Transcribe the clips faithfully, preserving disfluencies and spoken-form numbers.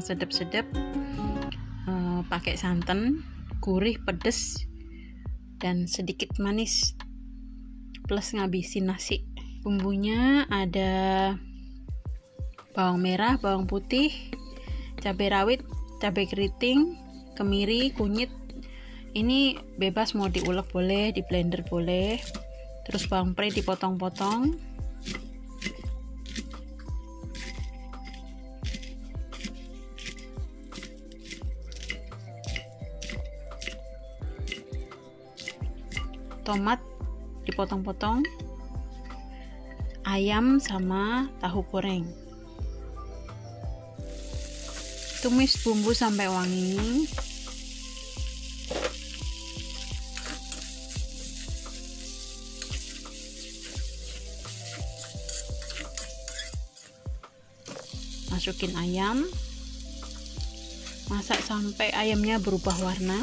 sedap-sedap, uh, pakai santan, gurih, pedes, dan sedikit manis, plus ngabisin nasi. Bumbunya ada bawang merah, bawang putih, cabai rawit, cabai keriting, kemiri, kunyit. Ini bebas mau diulek boleh, di blender boleh. Terus bawang pre dipotong-potong. Tomat dipotong-potong. Ayam sama tahu goreng. Tumis bumbu sampai wangi. Masukin ayam, masak sampai ayamnya berubah warna.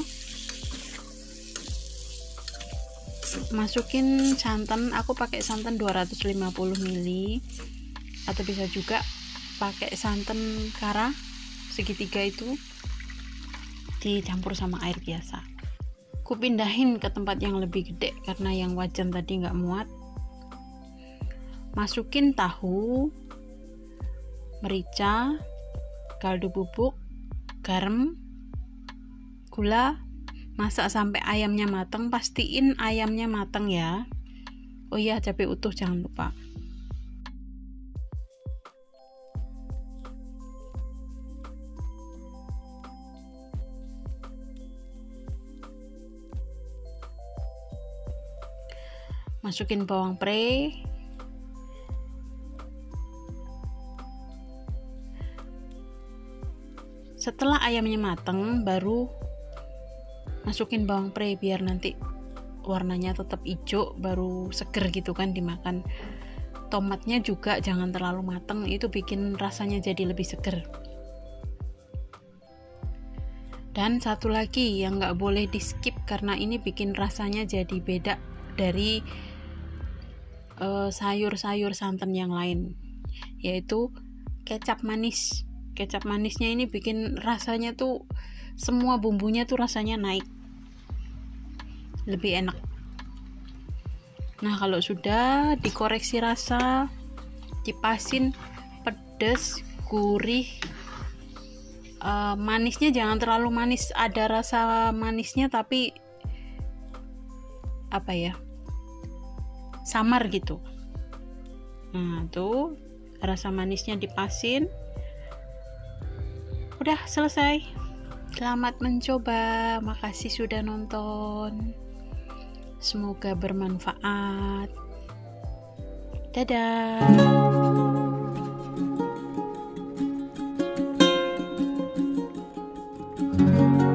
Masukin santan, aku pakai santan dua ratus lima puluh mililiter, atau bisa juga pakai santan kara segitiga itu, dicampur sama air biasa. Aku pindahin ke tempat yang lebih gede karena yang wajan tadi nggak muat. Masukin tahu, merica, kaldu bubuk, garam, gula. Masak sampai ayamnya matang, pastiin ayamnya matang ya. Oh iya, cabai utuh jangan lupa. Masukin bawang pre, setelah ayamnya matang baru masukin bawang pre biar nanti warnanya tetap hijau, baru seger gitu kan dimakan. Tomatnya juga jangan terlalu matang, itu bikin rasanya jadi lebih seger. Dan satu lagi yang nggak boleh di skip karena ini bikin rasanya jadi beda dari uh, sayur-sayur santan yang lain, yaitu kecap manis. Kecap manisnya ini bikin rasanya tuh semua bumbunya tuh rasanya naik, lebih enak. Nah, kalau sudah dikoreksi rasa, dipasin pedas, gurih, uh, manisnya jangan terlalu manis, ada rasa manisnya tapi apa ya, samar gitu. Nah, tuh rasa manisnya dipasin. Udah selesai. Selamat mencoba, makasih sudah nonton. Semoga bermanfaat. Dadah. Thank you.